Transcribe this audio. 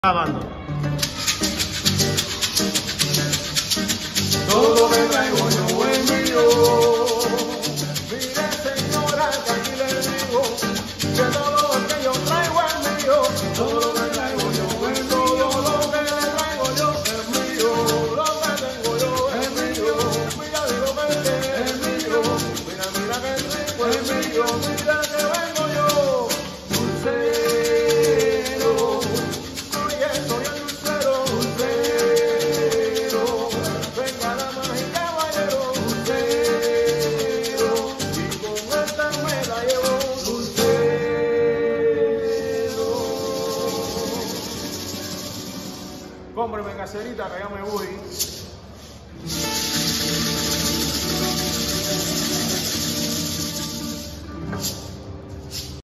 Grabando. Todo me traigo yo es mío. Mire señora, que aquí le digo que todo lo que yo traigo es mío. Todo lo que traigo yo es mío. Todo lo que le traigo yo es mío. Lo que tengo yo es mío. Mira de lo que es mío. Mira, mira que rico es mío. Mira que vengo yo. Dulcero. Oye, soy el dulcero. Dulcero. Venga, damas y caballeros. Dulcero. Y con esta me la llevo. Dulcero. Cómprame caserita que ya me voy.